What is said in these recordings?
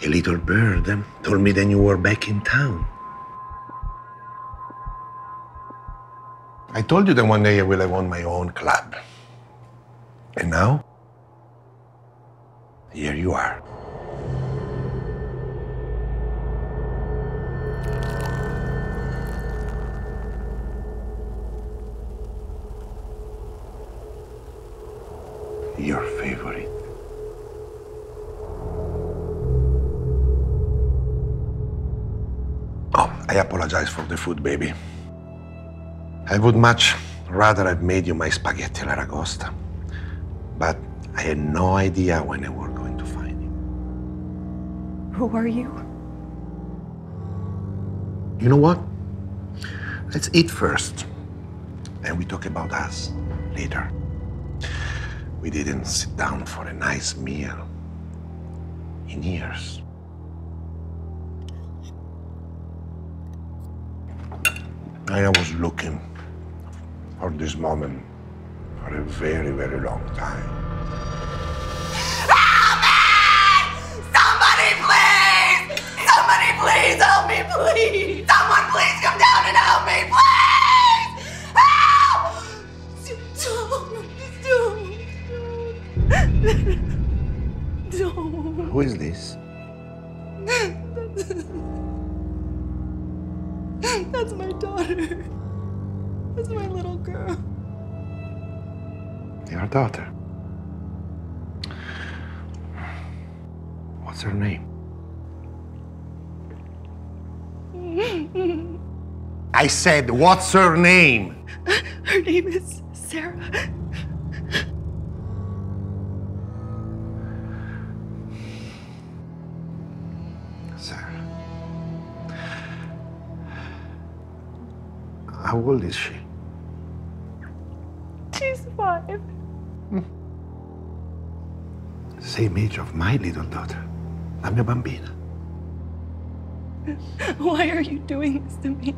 little bird told me then you were back in town. I told you that one day I will have my own club. And now, here you are. Your favorite. Oh, I apologize for the food, baby. I would much rather have made you my spaghetti all'aragosta, but I had no idea when I were going to find you. Who are you? You know what? Let's eat first, and we talk about us later. We didn't sit down for a nice meal in years. I was looking for this moment for a very, very long time. Help me! Somebody please! Somebody please help me, please! Someone please come down and help me, please! Help! Don't. Who is this? That's my daughter. That's my little girl. Your daughter. What's her name? I said, what's her name? Her name is Sarah. Sarah. How old is she? She's 5. Same age of my little daughter, la mia bambina. Why are you doing this to me?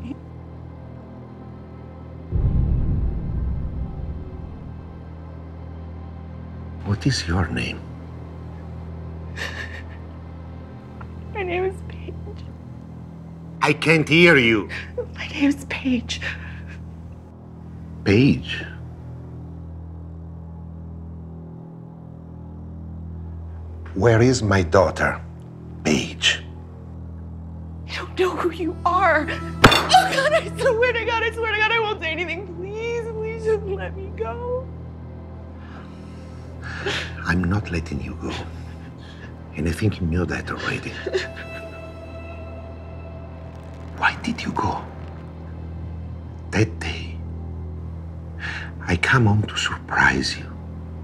What is your name? My name is Paige. I can't hear you. My name is Paige. Paige? Where is my daughter, Paige? You don't know who you are. Oh God, I swear to God, I won't say anything. Please, please just let me go. I'm not letting you go. And I think you knew that already. Why did you go? That day, I come home to surprise you.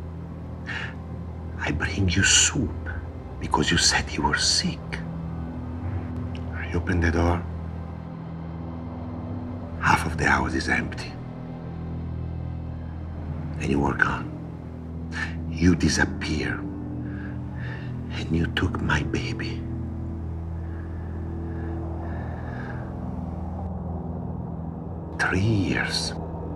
I bring you soup because you said you were sick. I opened the door. Half of the house is empty. And you were gone. You disappeared. And you took my baby. Three years.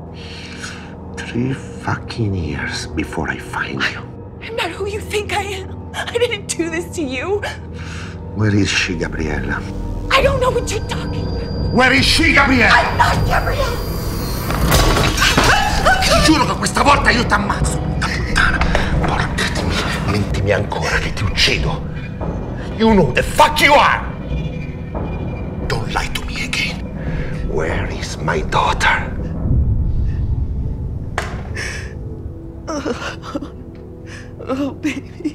3 fucking years before I find you. I'm not who you think I am. I didn't do this to you. Where is she, Gabriella? I don't know what you're talking about. Where is she, Gabriella? I'm not Gabrielle. Ti giuro che questa volta io ti ammazzo, puttana puttana. Porca di me, mentimi ancora che ti uccido. You know the fuck you are. Don't lie to me again. Where is my daughter? Oh, baby.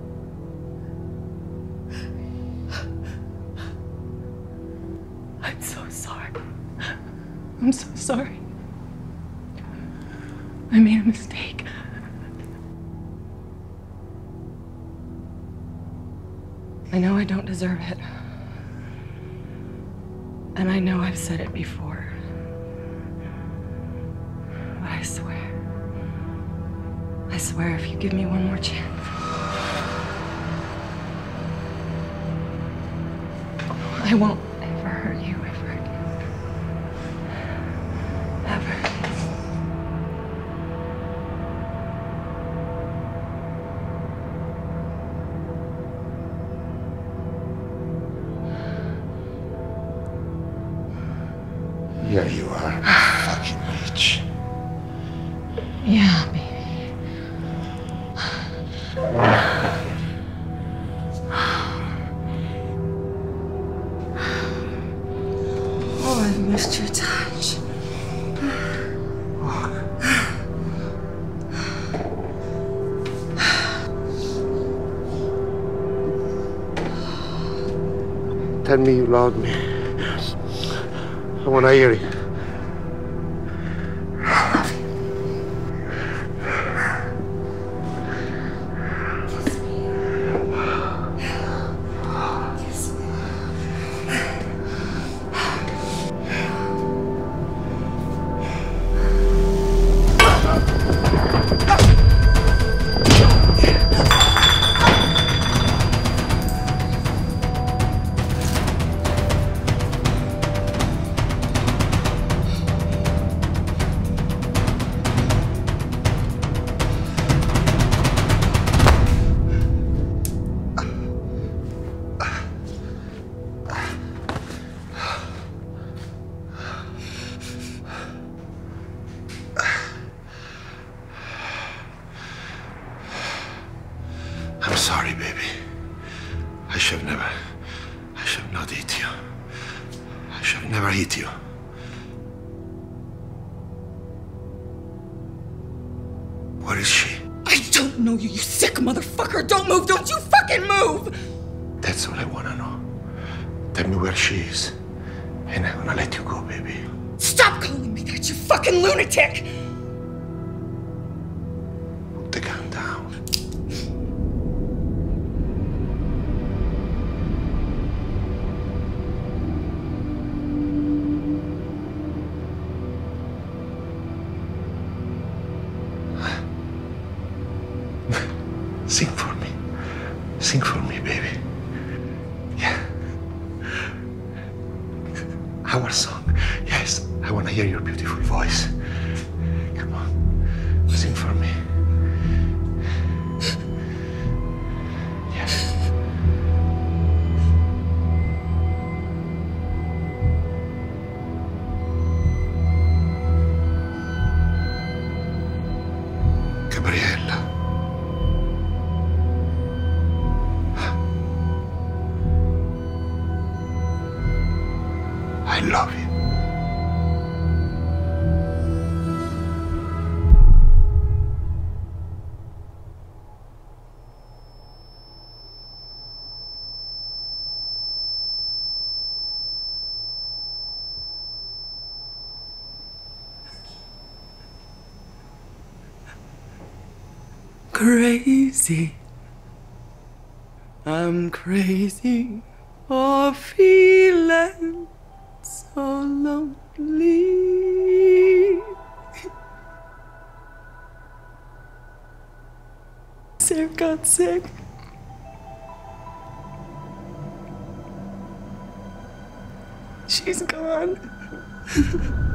I'm so sorry. I'm so sorry. I made a mistake. I know I don't deserve it. And I know I've said it before. But I swear if you give me one more chance, I won't ever hurt you ever again. Ever. Tell me you love me. I want to hear it. I'm sorry, baby. I should not hit you. I should never hit you. Where is she? I don't know you, you sick motherfucker! Don't move! Don't you fucking move! That's all I want to know. Tell me where she is, and I'm gonna let you go, baby. Stop calling me that, you fucking lunatic! Put the gun down. Sing for me. Sing for me, baby. Yeah. Our song. Yes, I want to hear your beautiful voice. Come on. Sing for me. Yeah. Gabriella. I love you. Crazy. I'm crazy for feeling so lonely. Sarah got sick. She's gone.